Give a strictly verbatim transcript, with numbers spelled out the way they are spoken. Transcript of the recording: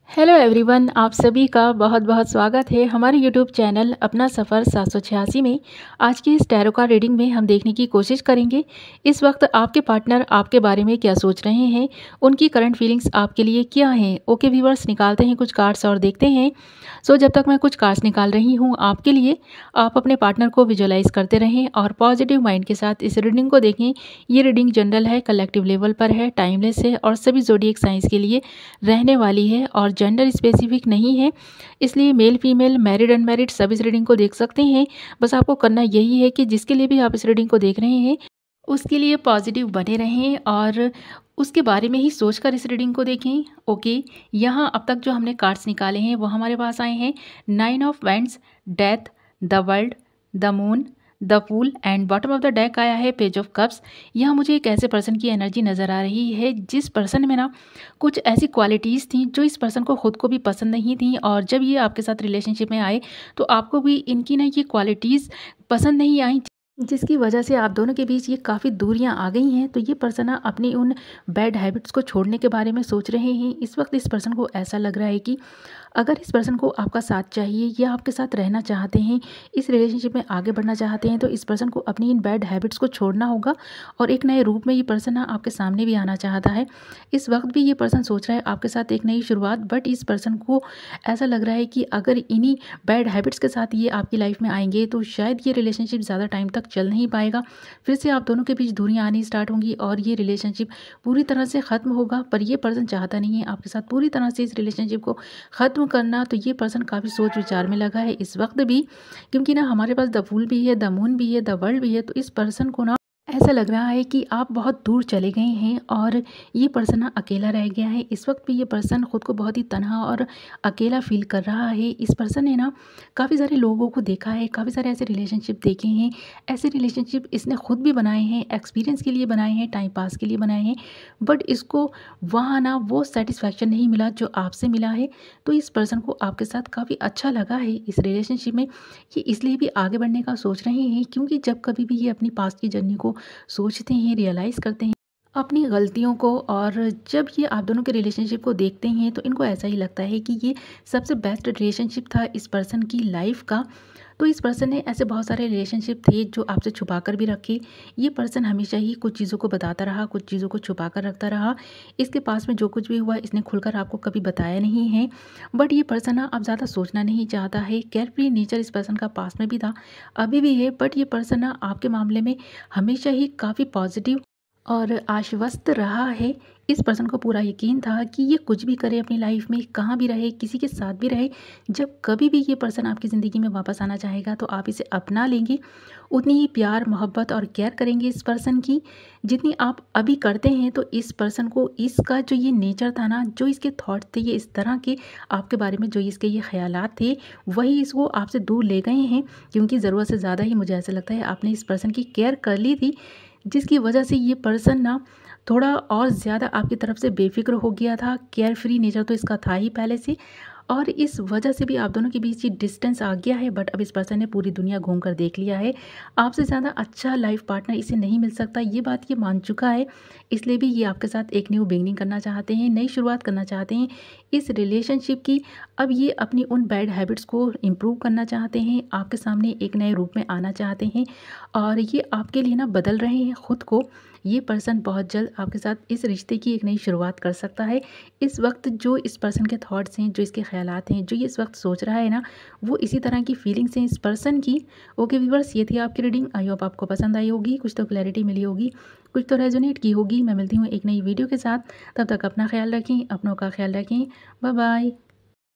Hello everyone, आप सभी का बहुत बहुत स्वागत है हमारे यूट्यूब चैनल अपना सफ़र सात सौ छियासी में। आज की इस टैरो कार्ड रीडिंग में हम देखने की कोशिश करेंगे इस वक्त आपके पार्टनर आपके बारे में क्या सोच रहे हैं, उनकी करंट फीलिंग्स आपके लिए क्या हैं। ओके व्यूवर्स, निकालते हैं कुछ कार्ड्स और देखते हैं। सो जब तक मैं कुछ कार्ड्स निकाल रही हूँ आपके लिए, आप अपने पार्टनर को विजुअलाइज करते रहें और पॉजिटिव माइंड के साथ इस रीडिंग को देखें। ये रीडिंग जनरल है, कलेक्टिव लेवल पर है, टाइमलेस है और सभी ज़ोडिएक साइंस के लिए रहने वाली है और जेंडर स्पेसिफिक नहीं है, इसलिए मेल फीमेल मैरिड अनमैरिड सब इस रीडिंग को देख सकते हैं। बस आपको करना यही है कि जिसके लिए भी आप इस रीडिंग को देख रहे हैं उसके लिए पॉजिटिव बने रहें और उसके बारे में ही सोचकर इस रीडिंग को देखें। ओके, यहाँ अब तक जो हमने कार्ड्स निकाले हैं वो हमारे पास आए हैं nine of wands, death, the world, the moon, the fool and bottom of the deck आया है पेज ऑफ कप्स। यहाँ मुझे एक ऐसे पर्सन की एनर्जी नज़र आ रही है जिस पर्सन में ना कुछ ऐसी क्वालिटीज़ थी जो इस पर्सन को खुद को भी पसंद नहीं थी, और जब ये आपके साथ रिलेशनशिप में आए तो आपको भी इनकी ना ये क्वालिटीज़ पसंद नहीं आई, जिसकी वजह से आप दोनों के बीच ये काफ़ी दूरियां आ गई हैं। तो ये पर्सन ना अपनी उन बैड हैबिट्स को छोड़ने के बारे में सोच रहे हैं। इस वक्त इस पर्सन को ऐसा लग रहा है कि अगर इस पर्सन को आपका साथ चाहिए या आपके साथ रहना चाहते हैं, इस रिलेशनशिप में आगे बढ़ना चाहते हैं, तो इस पर्सन को अपनी इन बैड हैबिट्स को छोड़ना होगा और एक नए रूप में ये पर्सन ना आपके सामने भी आना चाहता है। इस वक्त भी ये पर्सन सोच रहा है आपके साथ एक नई शुरुआत, बट इस पर्सन को ऐसा लग रहा है कि अगर इन्हीं बैड हैबिट्स के साथ ये आपकी लाइफ में आएंगे तो शायद ये रिलेशनशिप ज़्यादा टाइम तक चल नहीं पाएगा। फिर से आप दोनों के बीच दूरियां आनी स्टार्ट होंगी और ये रिलेशनशिप पूरी तरह से ख़त्म होगा। पर ये पर्सन चाहता नहीं है आपके साथ पूरी तरह से इस रिलेशनशिप को ख़त्म करना। तो ये पर्सन काफ़ी सोच विचार में लगा है इस वक्त भी, क्योंकि ना हमारे पास द फूल भी है, द मून भी है, द वर्ल्ड भी है। तो इस पर्सन को ना ऐसा लग रहा है कि आप बहुत दूर चले गए हैं और ये पर्सन ना अकेला रह गया है। इस वक्त भी ये पर्सन खुद को बहुत ही तन्हा और अकेला फील कर रहा है। इस पर्सन ने ना काफ़ी सारे लोगों को देखा है, काफ़ी सारे ऐसे रिलेशनशिप देखे हैं, ऐसे रिलेशनशिप इसने खुद भी बनाए हैं, एक्सपीरियंस के लिए बनाए हैं, टाइम पास के लिए बनाए हैं, बट इसको वहाँ ना वो सेटिस्फैक्शन नहीं मिला जो आपसे मिला है। तो इस पर्सन को आपके साथ काफ़ी अच्छा लगा है इस रिलेशनशिप में। ये इसलिए भी आगे बढ़ने का सोच रहे हैं क्योंकि जब कभी भी ये अपनी पास्ट की जर्नी को सोचते हैं, रियलाइज़ करते हैं अपनी गलतियों को, और जब ये आप दोनों के रिलेशनशिप को देखते हैं तो इनको ऐसा ही लगता है कि ये सबसे बेस्ट रिलेशनशिप था इस पर्सन की लाइफ का। तो इस पर्सन ने ऐसे बहुत सारे रिलेशनशिप थे जो आपसे छुपा कर भी रखे। ये पर्सन हमेशा ही कुछ चीज़ों को बताता रहा, कुछ चीज़ों को छुपा कर रखता रहा। इसके पास में जो कुछ भी हुआ इसने खुलकर आपको कभी बताया नहीं है। बट ये पर्सन ना अब ज़्यादा सोचना नहीं चाहता है। केयरफ्री नेचर इस पर्सन का पास में भी था, अभी भी है, बट ये पर्सन ना आपके मामले में हमेशा ही काफ़ी पॉजिटिव और आश्वस्त रहा है। इस पर्सन को पूरा यकीन था कि ये कुछ भी करे अपनी लाइफ में, कहाँ भी रहे, किसी के साथ भी रहे, जब कभी भी ये पर्सन आपकी ज़िंदगी में वापस आना चाहेगा तो आप इसे अपना लेंगे। उतनी ही प्यार, मोहब्बत और केयर करेंगे इस पर्सन की जितनी आप अभी करते हैं। तो इस पर्सन को इसका जो ये नेचर था ना, जो इसके थॉट्स थे, ये इस तरह के आपके बारे में जो इसके ये ख्यालात थे, वही इसको आपसे दूर ले गए हैं। क्योंकि ज़रूरत से ज़्यादा ही मुझे ऐसा लगता है आपने इस पर्सन की केयर कर ली थी, जिसकी वजह से ये पर्सन ना थोड़ा और ज़्यादा आपकी तरफ से बेफिक्र हो गया था। केयर फ्री नेचर तो इसका था ही पहले से, और इस वजह से भी आप दोनों के बीच ये डिस्टेंस आ गया है। बट अब इस पर्सन ने पूरी दुनिया घूम कर देख लिया है, आपसे ज़्यादा अच्छा लाइफ पार्टनर इसे नहीं मिल सकता, ये बात ये मान चुका है। इसलिए भी ये आपके साथ एक न्यू बिगनिंग करना चाहते हैं, नई शुरुआत करना चाहते हैं इस रिलेशनशिप की। अब ये अपनी उन बैड हैबिट्स को इम्प्रूव करना चाहते हैं, आपके सामने एक नए रूप में आना चाहते हैं, और ये आपके लिए ना बदल रहे हैं खुद को। ये पर्सन बहुत जल्द आपके साथ इस रिश्ते की एक नई शुरुआत कर सकता है। इस वक्त जो इस पर्सन के थॉट्स हैं, जो इसके ख्यालात हैं, जो ये इस वक्त सोच रहा है ना, वो इसी तरह की फीलिंग्स हैं इस पर्सन की। ओके व्यूअर्स, ये थी आपकी रीडिंग। आई होप आपको पसंद आई होगी, कुछ तो क्लैरिटी मिली होगी, कुछ तो रेजोनेट की होगी। मैं मिलती हूँ एक नई वीडियो के साथ, तब तक अपना ख्याल रखें, अपनों का ख्याल रखें। Bye bye.